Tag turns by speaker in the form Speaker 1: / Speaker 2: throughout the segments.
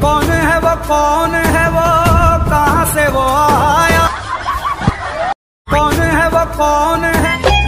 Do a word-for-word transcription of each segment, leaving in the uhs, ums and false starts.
Speaker 1: कौन है वो, कौन है वो, कहाँ से वो आया? कौन है वो, कौन है?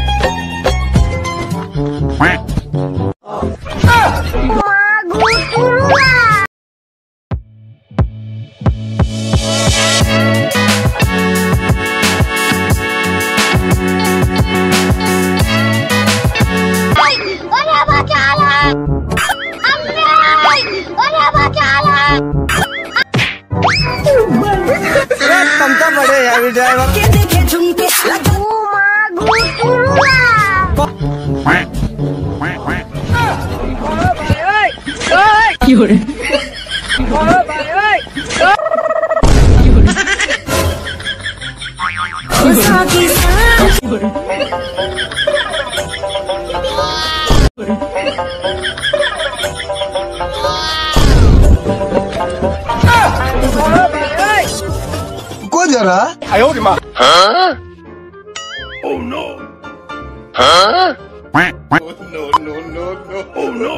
Speaker 1: कम तो बड़े यार ड्राइवर के देखे झुमके को जरा आयो रे माँ। हाँ? Oh no. हाँ? No no no no no. Oh no.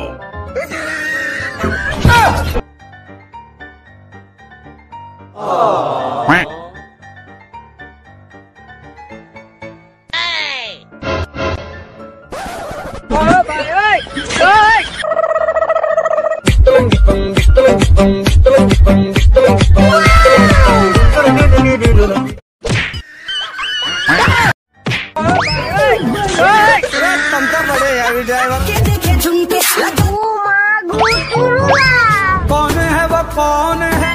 Speaker 1: Driver के देखे झुमके कौन है वो, कौन है?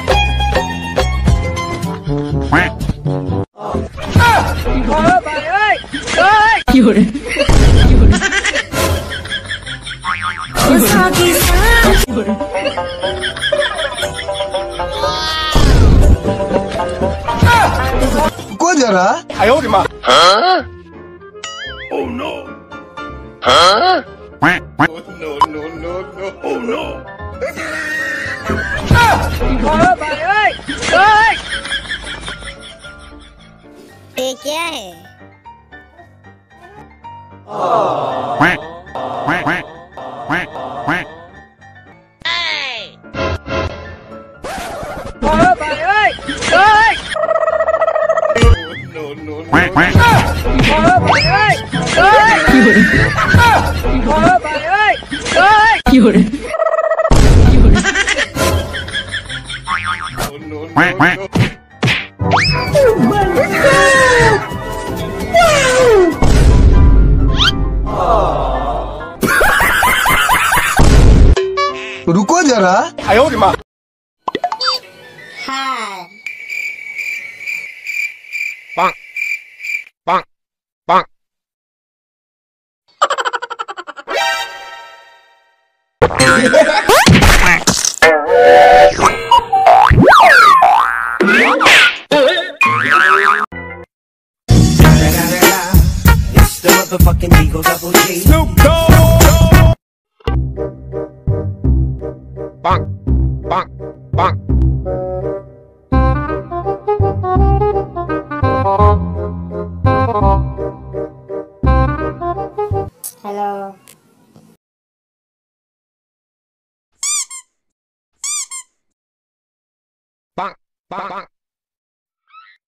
Speaker 1: को जरा आयो रे माँ। हाँ? Oh no. हाँ? No no no no no. Oh no.
Speaker 2: ये क्या है?
Speaker 1: No no no. रुको जरा आयो रे माँ।
Speaker 2: हाँ।
Speaker 1: Bonk, bonk, bonk.
Speaker 3: It's the motherfucking Eagle Double G.
Speaker 1: Snoop Dogg. Bonk, bonk, bonk.
Speaker 2: Hello.
Speaker 1: Bonk, bonk, bonk.